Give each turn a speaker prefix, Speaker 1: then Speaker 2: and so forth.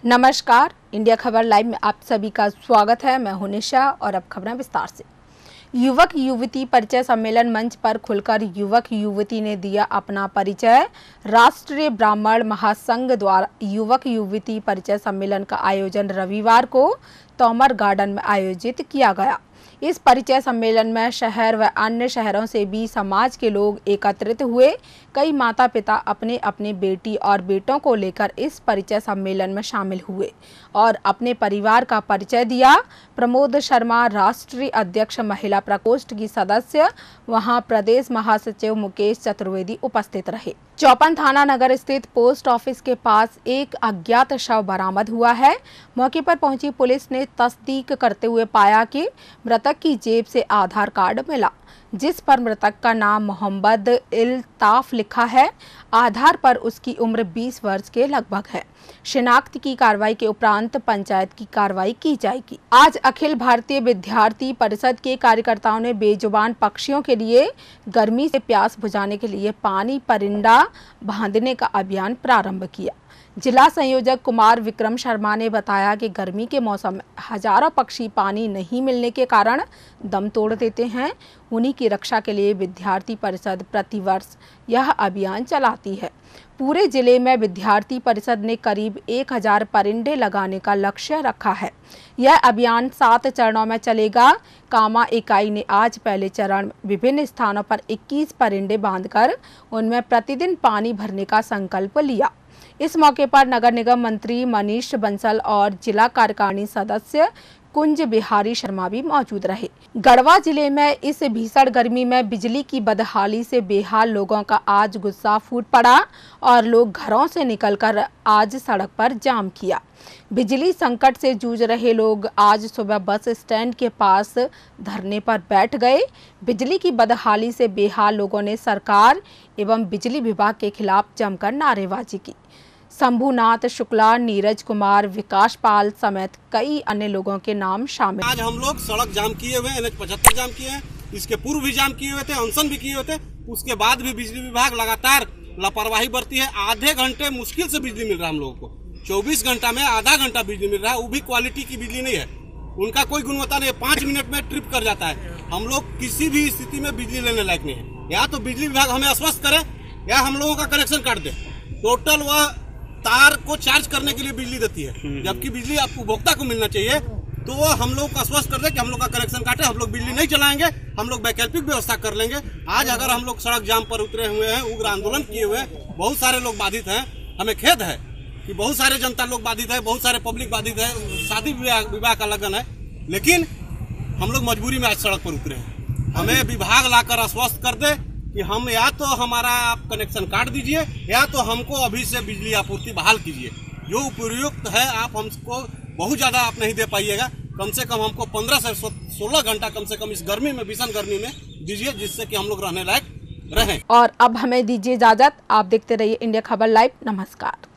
Speaker 1: नमस्कार, इंडिया खबर लाइव में आप सभी का स्वागत है। मैं हूं निशा और अब खबरें विस्तार से। युवक युवती परिचय सम्मेलन मंच पर खुलकर युवक युवती ने दिया अपना परिचय। राष्ट्रीय ब्राह्मण महासंघ द्वारा युवक युवती परिचय सम्मेलन का आयोजन रविवार को तोमर गार्डन में आयोजित किया गया। इस परिचय सम्मेलन में शहर व अन्य शहरों से भी समाज के लोग एकत्रित हुए। कई माता पिता अपने अपने बेटी और बेटों को लेकर इस परिचय सम्मेलन में शामिल हुए और अपने परिवार का परिचय दिया। प्रमोद शर्मा, राष्ट्रीय अध्यक्ष महिला प्रकोष्ठ की सदस्य, वहां प्रदेश महासचिव मुकेश चतुर्वेदी उपस्थित रहे। चौपन थाना नगर स्थित पोस्ट ऑफिस के पास एक अज्ञात शव बरामद हुआ है। मौके पर पहुंची पुलिस ने तस्दीक करते हुए पाया कि मृतक की जेब से आधार कार्ड मिला, जिस पर मृतक का नाम मोहम्मद इल्ताफ लिखा है। आधार पर उसकी उम्र 20 वर्ष के लगभग है। शिनाख्त की कार्रवाई के उपरांत पंचायत की कार्रवाई की जाएगी। आज अखिल भारतीय विद्यार्थी परिषद के कार्यकर्ताओं ने बेजुबान पक्षियों के लिए गर्मी से प्यास बुझाने के लिए पानी परिंदा बांधने का अभियान प्रारंभ किया। जिला संयोजक कुमार विक्रम शर्मा ने बताया कि गर्मी के मौसम में हजारों पक्षी पानी नहीं मिलने के कारण दम तोड़ देते हैं। उन्हीं की रक्षा के लिए विद्यार्थी परिषद प्रतिवर्ष यह अभियान चलाती है। पूरे जिले में विद्यार्थी परिषद ने करीब 1000 परिंदे लगाने का लक्ष्य रखा है। यह अभियान 7 चरणों में चलेगा। कामा इकाई ने आज पहले चरण में विभिन्न स्थानों पर 21 परिंदे बांधकर उनमें प्रतिदिन पानी भरने का संकल्प लिया। इस मौके पर नगर निगम मंत्री मनीष बंसल और जिला कार्यकारिणी सदस्य कुंज बिहारी शर्मा भी मौजूद रहे। गढ़वा जिले में इस भीषण गर्मी में बिजली की बदहाली से बेहाल लोगों का आज गुस्सा फूट पड़ा और लोग घरों से निकलकर आज सड़क पर जाम किया। बिजली संकट से जूझ रहे लोग आज सुबह बस स्टैंड के पास धरने पर बैठ गए। बिजली की बदहाली से बेहाल लोगों ने सरकार एवं बिजली विभाग के खिलाफ जमकर नारेबाजी की। शंभुनाथ शुक्ला, नीरज कुमार, विकास पाल समेत कई अन्य लोगों के नाम शामिल।
Speaker 2: आज हम लोग सड़क जाम किए हुए, NH 75 जाम किए हैं। इसके पूर्व भी जाम किए हुए थे, अनशन भी किए हुए थे। उसके बाद भी बिजली विभाग लगातार लापरवाही बरती है। आधे घंटे मुश्किल से बिजली मिल रहा है हम लोगों को। 24 घंटा में आधा घंटा बिजली मिल रहा है, वो भी क्वालिटी की बिजली नहीं है। उनका कोई गुणवत्ता नहीं है। 5 मिनट में ट्रिप कर जाता है। हम लोग किसी भी स्थिति में बिजली लेने लायक नहीं है। या तो बिजली विभाग हमें आश्वस्त करे या हम लोगों का कनेक्शन काट दे। टोटल वह तार को चार्ज करने के लिए बिजली देती है, जबकि बिजली आपको उपभोक्ता को मिलना चाहिए। तो वो हम लोग को आश्वस्त कर दे कि हम लोग का कनेक्शन काटे, हम लोग बिजली नहीं चलाएंगे, हम लोग वैकल्पिक व्यवस्था कर लेंगे। आज अगर हम लोग सड़क जाम पर उतरे हुए हैं, उग्र आंदोलन किए हुए हैं, बहुत सारे लोग बाधित हैं। हमें खेद है कि बहुत सारे जनता लोग बाधित है, बहुत सारे पब्लिक बाधित है। शादी विवाह का लगन है, लेकिन हम लोग मजबूरी में आज सड़क पर उतरे हैं। हमें विभाग लाकर आश्वस्त कर दे कि हम या तो हमारा आप कनेक्शन काट दीजिए या तो हमको अभी से बिजली आपूर्ति बहाल कीजिए। जो उपयुक्त है आप हमको बहुत ज़्यादा आप नहीं दे पाइएगा। कम से कम हमको 15 से 16 घंटा कम से कम इस गर्मी में, भीषण गर्मी में दीजिए, जिससे कि हम लोग रहने लायक रहें।
Speaker 1: और अब हमें दीजिए इजाजत। आप देखते रहिए इंडिया खबर लाइव। नमस्कार।